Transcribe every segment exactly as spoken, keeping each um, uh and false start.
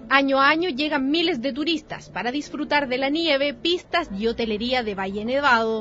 Año a año llegan miles de turistas para disfrutar de la nieve, pistas y hotelería de Valle Nevado.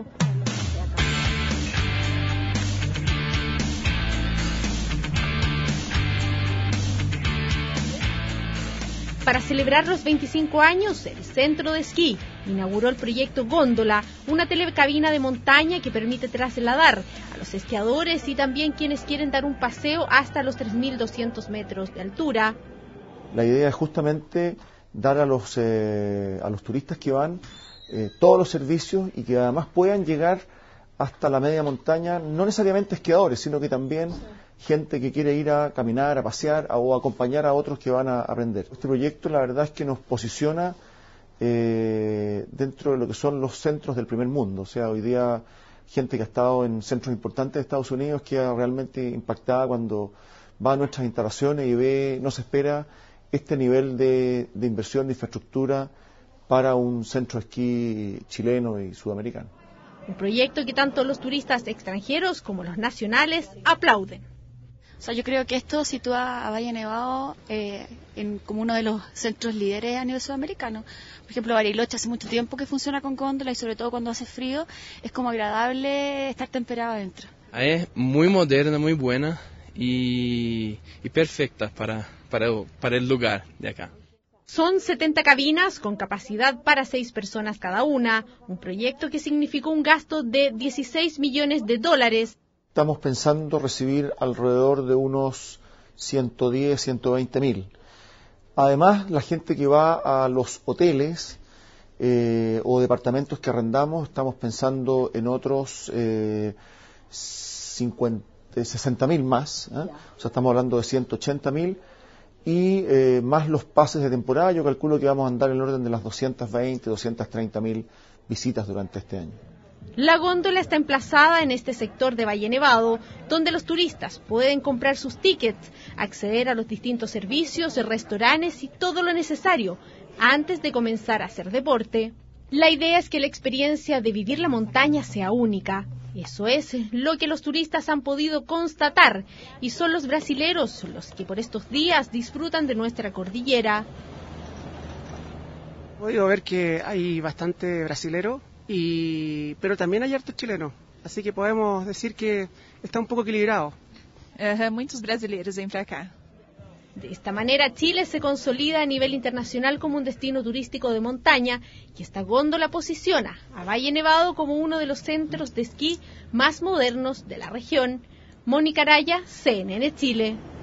Para celebrar los veinticinco años, el Centro de Esquí inauguró el proyecto Góndola, una telecabina de montaña que permite trasladar a los esquiadores y también quienes quieren dar un paseo hasta los tres mil doscientos metros de altura. La idea es justamente dar a los, eh, a los turistas que van eh, todos los servicios y que además puedan llegar hasta la media montaña, no necesariamente esquiadores, sino que también gente que quiere ir a caminar, a pasear a, o a acompañar a otros que van a aprender. Este proyecto la verdad es que nos posiciona eh, dentro de lo que son los centros del primer mundo. O sea, hoy día gente que ha estado en centros importantes de Estados Unidos queda realmente impactada cuando va a nuestras instalaciones y ve, no se espera este nivel de, de inversión de infraestructura para un centro de esquí chileno y sudamericano. Un proyecto que tanto los turistas extranjeros como los nacionales aplauden. O sea, yo creo que esto sitúa a Valle Nevado eh, en, como uno de los centros líderes a nivel sudamericano. Por ejemplo, Bariloche hace mucho tiempo que funciona con góndola y sobre todo cuando hace frío es como agradable estar temperado adentro. Es muy moderna, muy buena y, y perfecta para, para, para el lugar de acá. Son setenta cabinas con capacidad para seis personas cada una, un proyecto que significó un gasto de dieciséis millones de dólares. Estamos pensando recibir alrededor de unos ciento diez, ciento veinte mil. Además, la gente que va a los hoteles eh, o departamentos que arrendamos, estamos pensando en otros eh, sesenta mil más, ¿eh? O sea, estamos hablando de ciento ochenta mil. Y eh, más los pases de temporada, yo calculo que vamos a andar en el orden de las doscientas veinte, doscientas treinta mil visitas durante este año. La góndola está emplazada en este sector de Valle Nevado, donde los turistas pueden comprar sus tickets, acceder a los distintos servicios, restaurantes y todo lo necesario antes de comenzar a hacer deporte. La idea es que la experiencia de vivir la montaña sea única. Eso es lo que los turistas han podido constatar y son los brasileros los que por estos días disfrutan de nuestra cordillera. He podido ver que hay bastante brasilero, y, pero también hay hartos chilenos, así que podemos decir que está un poco equilibrado. Uh, muitos brasileiros vêm para acá. De esta manera, Chile se consolida a nivel internacional como un destino turístico de montaña y esta góndola posiciona a Valle Nevado como uno de los centros de esquí más modernos de la región. Mónica Araya, C N N Chile.